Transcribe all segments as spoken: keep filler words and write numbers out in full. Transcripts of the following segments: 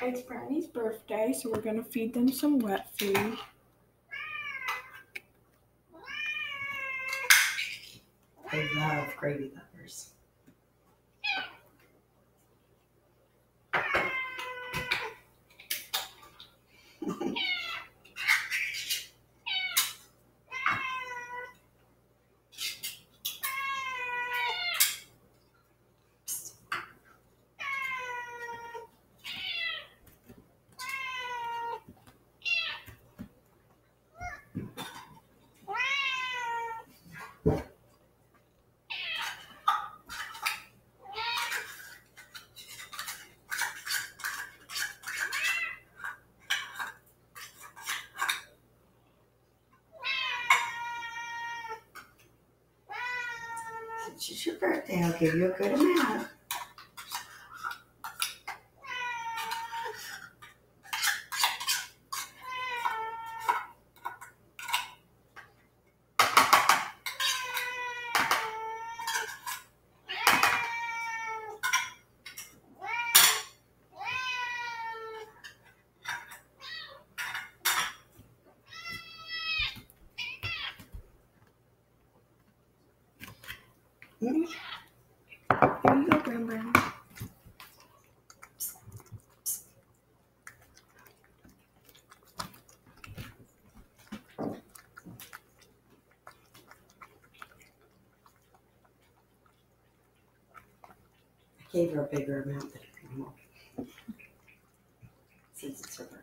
It's Brownie's birthday, so we're gonna feed them some wet food. They love gravy lovers. Since it's your birthday, I'll give you a good amount. Mm-hmm. Here you go, Brown Brown. I gave her a bigger amount than normal since it's her birthday.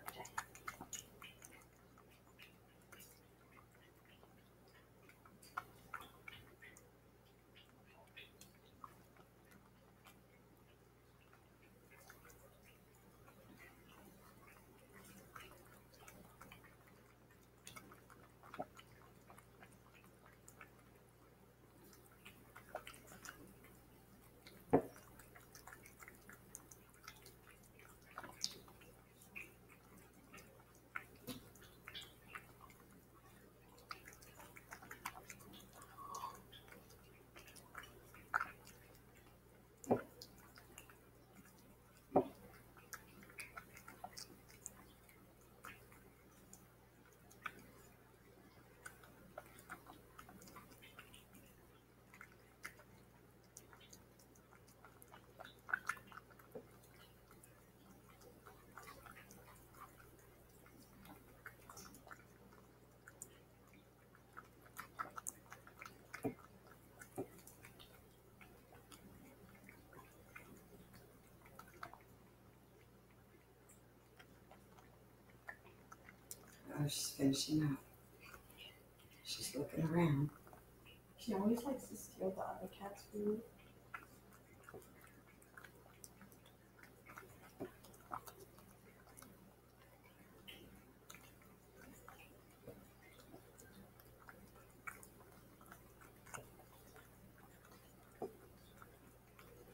Oh, she's finishing up. She's looking around. She always likes to steal the other cat's food.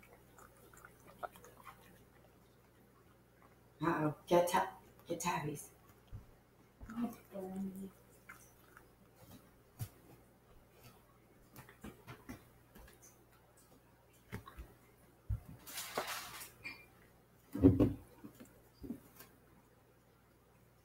Uh-oh, get, ta- get Tabby's.